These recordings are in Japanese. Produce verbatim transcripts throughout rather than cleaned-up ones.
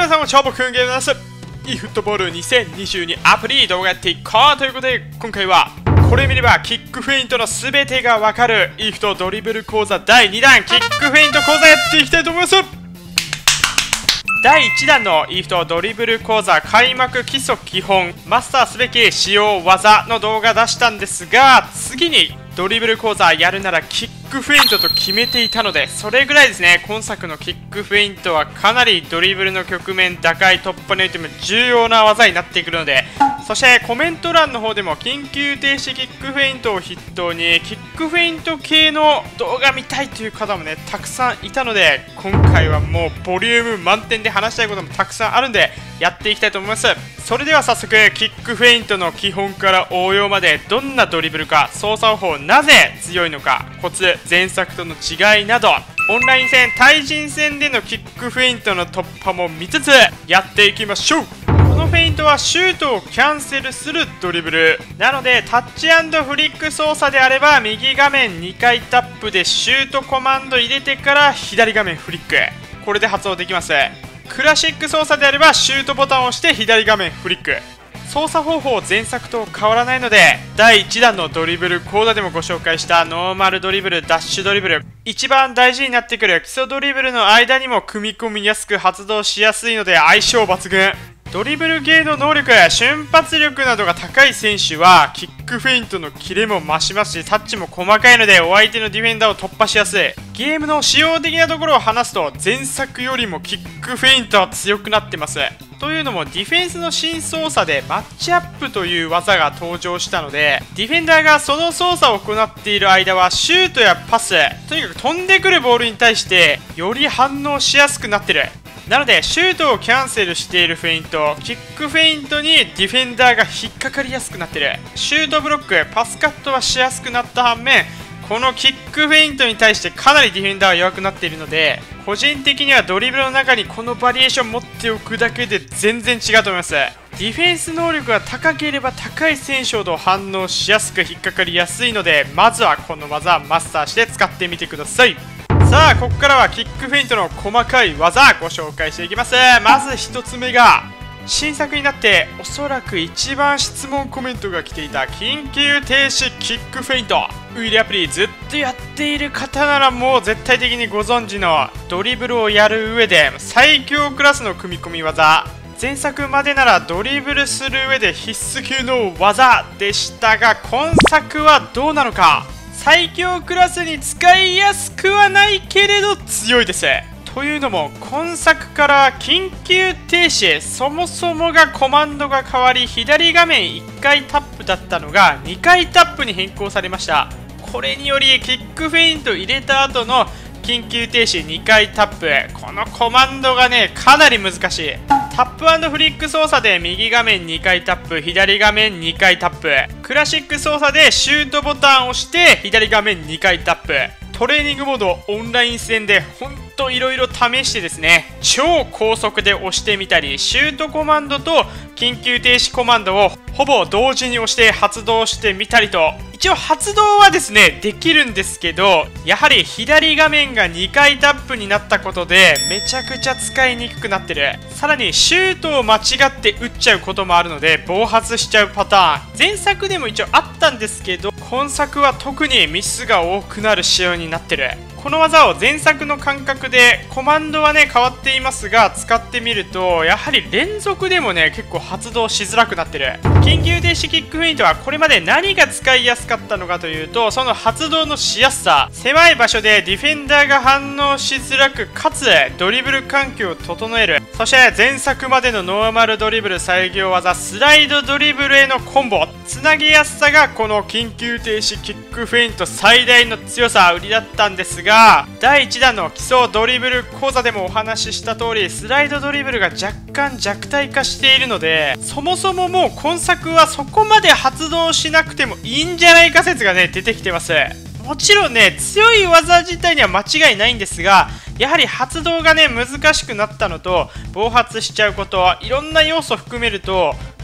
皆さんも超僕ゲームです。e フットボールにせんにじゅうにアプリ動画やっていこうということで、今回はこれ見ればキックフェイントの全てがわかる e フットドリブル講座だいにだんキックフェイント講座やっていきたいと思います。だいいちだんの e フットドリブル講座開幕基礎基本マスターすべき使用技の動画出したんですが、次にドリブル講座やるならキックフェイントと決めていたので、それぐらいですね。今作のキックフェイントはかなりドリブルの局面打開突破においても重要な技になってくるので、そしてコメント欄の方でも緊急停止キックフェイントを筆頭にキックフェイント系の動画見たいという方もねたくさんいたので、今回はもうボリューム満点で話したいこともたくさんあるんでやっていきたいと思います。それでは早速キックフェイントの基本から応用までどんなドリブルか、操作方法なぜ強いのか、コツ、前作との違いなど、オンライン戦対人戦でのキックフェイントの突破も見つつやっていきましょう。このフェイントはシュートをキャンセルするドリブルなので、タッチ&フリック操作であれば右画面にかいタップでシュートコマンド入れてから左画面フリック、これで発動できます。クラシック操作であればシュートボタンを押して左画面フリック。操作方法前作と変わらないので、だいいちだんのドリブル講座でもご紹介したノーマルドリブル、ダッシュドリブル、一番大事になってくる基礎ドリブルの間にも組み込みやすく発動しやすいので相性抜群。ドリブル系の能力や瞬発力などが高い選手はキックフェイントのキレも増しますし、タッチも細かいのでお相手のディフェンダーを突破しやすい。ゲームの仕様的なところを話すと、前作よりもキックフェイントは強くなってます。というのもディフェンスの新操作でマッチアップという技が登場したので、ディフェンダーがその操作を行っている間はシュートやパス、とにかく飛んでくるボールに対してより反応しやすくなってる。なのでシュートをキャンセルしているフェイント、キックフェイントにディフェンダーが引っかかりやすくなってる。シュートブロック、パスカットはしやすくなった反面、このキックフェイントに対してかなりディフェンダーは弱くなっているので、個人的にはドリブルの中にこのバリエーション持っておくだけで全然違うと思います。ディフェンス能力が高ければ高い選手ほど反応しやすく引っかかりやすいので、まずはこの技マスターして使ってみてください。さあここからはキックフェイントの細かい技ご紹介していきます。まずひとつめが、新作になっておそらく一番質問コメントが来ていた緊急停止キックフェイント。ウィリアプリずっとやっている方ならもう絶対的にご存知のドリブルをやる上で最強クラスの組み込み技。前作までならドリブルする上で必須級の技でしたが、今作はどうなのか。最強クラスに使いやすくはないけれど強いです。というのも今作から緊急停止、そもそもがコマンドが変わり、左画面いっかいタップだったのがにかいタップに変更されました。これによりキックフェイント入れた後の緊急停止にかいタップ、このコマンドがねかなり難しい。タップ&フリック操作で右画面にかいタップ、左画面にかいタップ、クラシック操作でシュートボタンを押して左画面にかいタップ。トレーニングモードオンライン戦でほんといろいろ試してですね、超高速で押してみたり、シュートコマンドと緊急停止コマンドをほぼ同時に押して発動してみたりと、一応発動はですねできるんですけど、やはり左画面がにかいタップになったことでめちゃくちゃ使いにくくなってる。さらにシュートを間違って打っちゃうこともあるので暴発しちゃうパターン、前作でも一応あったんですけど、今作は特にミスが多くなる仕様になってる。この技を前作の感覚でコマンドはね変わっていますが使ってみると、やはり連続でもね結構発動しづらくなってる。緊急停止キックフェイントはこれまで何が使いやすかったのかというと、その発動のしやすさ、狭い場所でディフェンダーが反応しづらく、かつドリブル環境を整える。そして前作までのノーマルドリブル最強技スライドドリブルへのコンボ、つなぎやすさがこの緊急停止キックフェイント最大の強さ売りだったんですが、だいいちだんの基礎ドリブル講座でもお話しした通り、スライドドリブルが若干弱体化しているので、そもそももう今作はそこまで発動しなくてもいいんじゃないか説がね出てきてます。もちろんね強い技自体には間違いないんですが、やはり発動がね難しくなったのと暴発しちゃうこと、いろんな要素含めると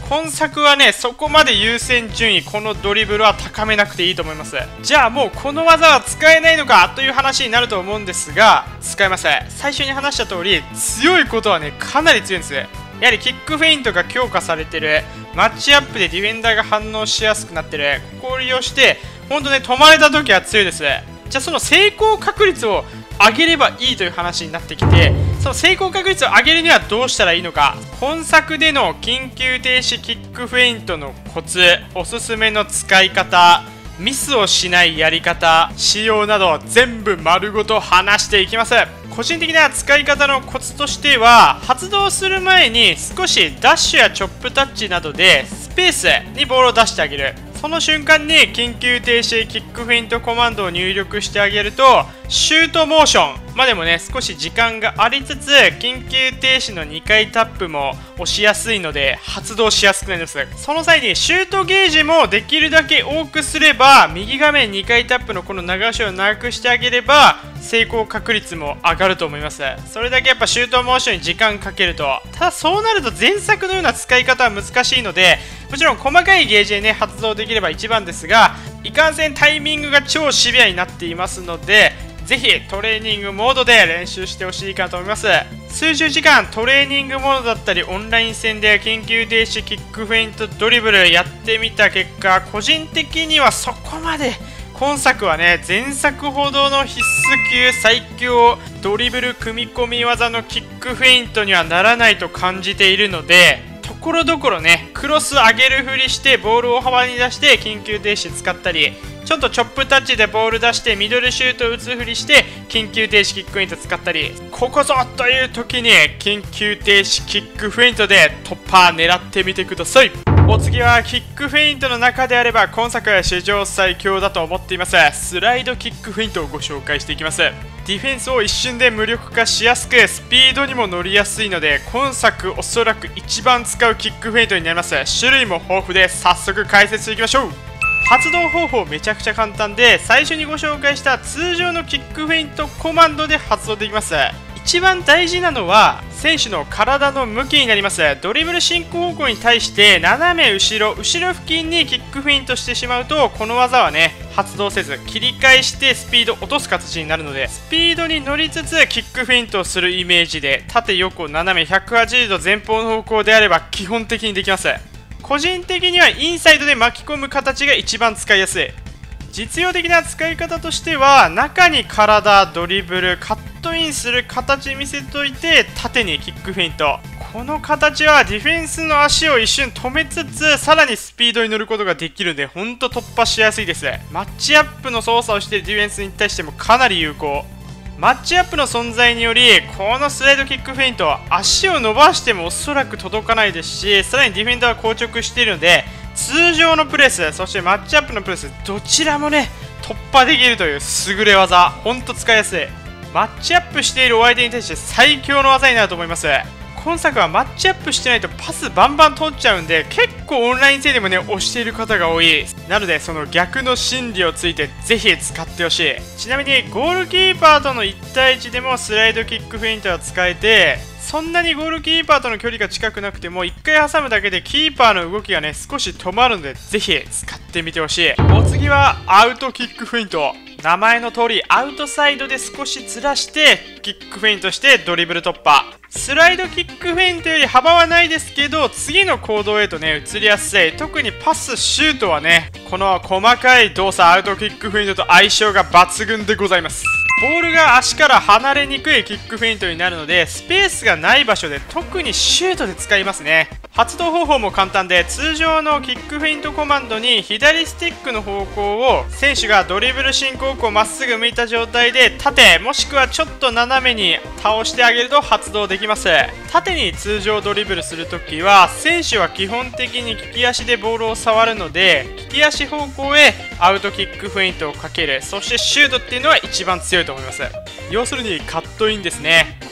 今作はね、そこまで優先順位、このドリブルは高めなくていいと思います。じゃあもうこの技は使えないのかという話になると思うんですが、使えます。最初に話した通り、強いことはね、かなり強いんです。やはりキックフェイントが強化されてる、マッチアップでディフェンダーが反応しやすくなってる、ここを利用して、ほんとね、止まれた時は強いです。じゃあその成功確率を上げればいいという話になってきて、その成功確率を上げるにはどうしたらいいのか、今作での緊急停止キックフェイントのコツ、おすすめの使い方、ミスをしないやり方、仕様など全部丸ごと話していきます。個人的な使い方のコツとしては、発動する前に少しダッシュやチョップタッチなどでスペースにボールを出してあげる。その瞬間に緊急停止キックフェイントコマンドを入力してあげると、シュートモーションまでもね、少し時間がありつつ、緊急停止のにかいタップも押しやすいので発動しやすくなります。その際にシュートゲージもできるだけ多くすれば、右画面にかいタップのこの長押しを長くしてあげれば成功確率も上がると思います。それだけやっぱシュートモーションに時間かけると、ただそうなると前作のような使い方は難しいので、もちろん細かいゲージでね発動できれば一番ですが、いかんせんタイミングが超シビアになっていますので、ぜひトレーニングモードで練習してほしいかと思います。数十時間トレーニングモードだったりオンライン戦で緊急停止キックフェイントドリブルやってみた結果、個人的にはそこまで今作はね、前作ほどの必須級最強ドリブル組み込み技のキックフェイントにはならないと感じているので、ところどころね、クロス上げるふりしてボールを幅に出して緊急停止使ったり、ちょっとチョップタッチでボール出してミドルシュート打つふりして緊急停止キックフェイント使ったり、ここぞという時に緊急停止キックフェイントで突破狙ってみてください。お次はキックフェイントの中であれば今作は史上最強だと思っていますスライドキックフェイントをご紹介していきます。ディフェンスを一瞬で無力化しやすく、スピードにも乗りやすいので、今作おそらく一番使うキックフェイントになります。種類も豊富で早速解説していきましょう。発動方法めちゃくちゃ簡単で、最初にご紹介した通常のキックフェイントコマンドで発動できます。一番大事なのは選手の体の向きになります。ドリブル進行方向に対して斜め後ろ後ろ付近にキックフェイントしてしまうと、この技はね発動せず切り返してスピード落とす形になるので、スピードに乗りつつキックフェイントをするイメージで、縦横斜めひゃくはちじゅうど前方の方向であれば基本的にできます。個人的にはインサイドで巻き込む形が一番使いやすい。実用的な使い方としては、中に体ドリブルカットインする形見せといて縦にキックフェイント、この形はディフェンスの足を一瞬止めつつさらにスピードに乗ることができるので、ほんと突破しやすいです。マッチアップの操作をしているディフェンスに対してもかなり有効。マッチアップの存在により、このスライドキックフェイントは足を伸ばしてもおそらく届かないですし、さらにディフェンダーは硬直しているので、通常のプレスそしてマッチアップのプレスどちらもね突破できるという優れ技、ほんと使いやすい。マッチアップしているお相手に対して最強の技になると思います。今作はマッチアップしてないとパスバンバン通っちゃうんで、結構オンライン戦でもね押している方が多い。なのでその逆の心理をついてぜひ使ってほしい。ちなみにゴールキーパーとのいち対いちでもスライドキックフェイントは使えて、そんなにゴールキーパーとの距離が近くなくてもいっかい挟むだけでキーパーの動きがね少し止まるので、ぜひ使ってみてほしい。お次はアウトキックフェイント。名前の通りアウトサイドで少しずらしてキックフェイントしてドリブル突破。スライドキックフェイントより幅はないですけど、次の行動へとね移りやすい。特にパスシュートはね、この細かい動作アウトキックフェイントと相性が抜群でございます。ボールが足から離れにくいキックフェイントになるので、スペースがない場所で特にシュートで使いますね。発動方法も簡単で、通常のキックフェイントコマンドに左スティックの方向を選手がドリブル進行方向まっすぐ向いた状態で縦もしくはちょっと斜めに倒してあげると発動できます。縦に通常ドリブルするときは選手は基本的に利き足でボールを触るので、利き足方向へアウトキックフェイントをかける、そしてシュートっていうのは一番強いと思います。要するにカットインですね。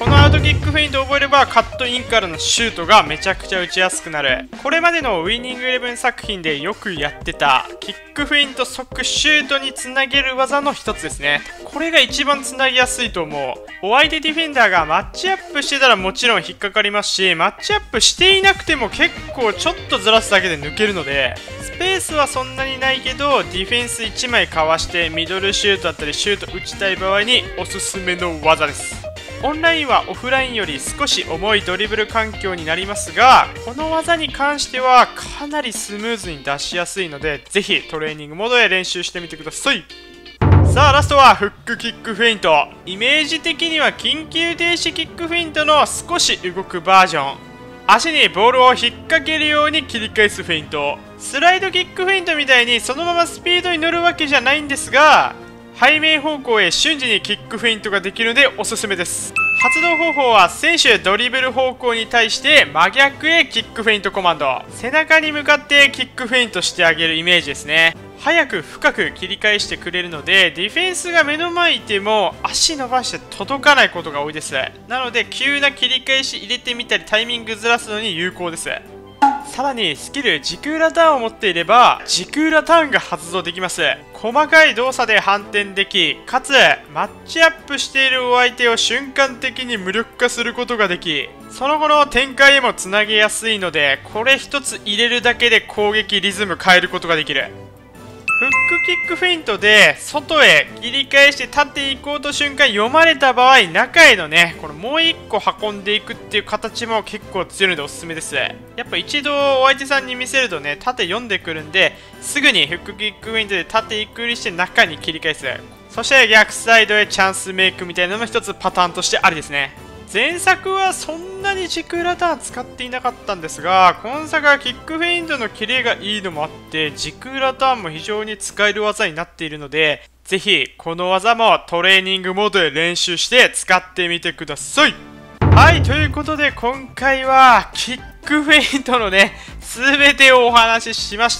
このアウトキックフェイントを覚えればカットインからのシュートがめちゃくちゃ打ちやすくなる。これまでのウィニングイレブン作品でよくやってたキックフェイント即シュートにつなげる技の一つですね。これが一番つなぎやすいと思う。お相手ディフェンダーがマッチアップしてたらもちろん引っかかりますし、マッチアップしていなくても結構ちょっとずらすだけで抜けるので、スペースはそんなにないけどディフェンスいちまいかわしてミドルシュートだったりシュート打ちたい場合におすすめの技です。オンラインはオフラインより少し重いドリブル環境になりますが、この技に関してはかなりスムーズに出しやすいので、ぜひトレーニングモードで練習してみてください。さあラストはフックキックフェイント。イメージ的には緊急停止キックフェイントの少し動くバージョン。足にボールを引っ掛けるように切り返すフェイント。スライドキックフェイントみたいにそのままスピードに乗るわけじゃないんですが、背面方向へ瞬時にキックフェイントができるのでおすすめです。発動方法は選手ドリブル方向に対して真逆へキックフェイントコマンド。背中に向かってキックフェイントしてあげるイメージですね。早く深く切り返してくれるので、ディフェンスが目の前にいても足伸ばして届かないことが多いです。なので急な切り返し入れてみたりタイミングずらすのに有効です。さらにスキル時空裏ターンを持っていれば時空裏ターンが発動できます。細かい動作で反転でき、かつマッチアップしているお相手を瞬間的に無力化することができ、その後の展開へもつなげやすいので、これ一つ入れるだけで攻撃リズム変えることができる。フックキックフェイントで外へ切り返して縦行こうと瞬間読まれた場合、中へのねこのもういっこ運んでいくっていう形も結構強いのでおすすめです。やっぱ一度お相手さんに見せるとね縦読んでくるんで、すぐにフックキックフェイントで縦行くよりして中に切り返す。そして逆サイドへチャンスメイクみたいなのも一つパターンとしてありですね。前作はそんなに時空裏ターン使っていなかったんですが、今作はキックフェイントのキレがいいのもあって時空裏ターンも非常に使える技になっているので、ぜひこの技もトレーニングモードで練習して使ってみてください。はい、ということで今回はキックフェイントのね全てをお話ししました。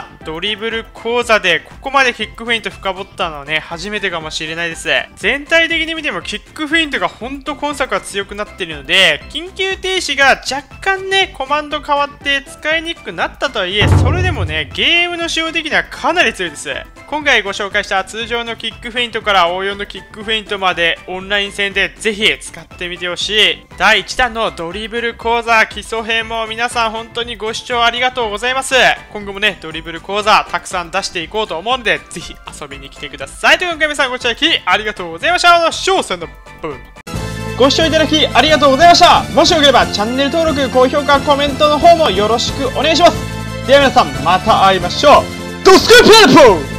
ドリブル講座でここまでキックフェイント深掘ったのはね初めてかもしれないです。全体的に見てもキックフェイントが本当今作は強くなっているので、緊急停止が若干ねコマンド変わって使いにくくなったとはいえ、それでもねゲームの使用的にはかなり強いです。今回ご紹介した通常のキックフェイントから応用のキックフェイントまでオンライン戦でぜひ使ってみてほしい。だいいちだんのドリブル講座基礎編も皆さん本当にご視聴ありがとうございます。今後もねドリブル講座たくさん出していこうと思うので、ぜひ遊びに来てください。ということで皆さんご視聴いただきありがとうございました。翔さんの分ご視聴いただきありがとうございました。もしよければチャンネル登録、高評価、コメントの方もよろしくお願いします。では皆さんまた会いましょう。ドスクープレポー